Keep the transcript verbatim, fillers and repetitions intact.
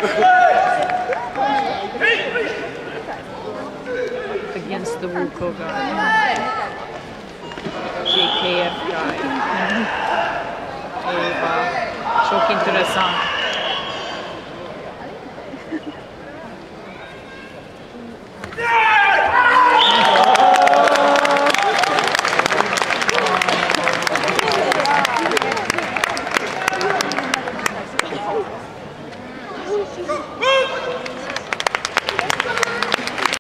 Against the Wuko guy. J K F guy. えー、まあ、賞金トレさん。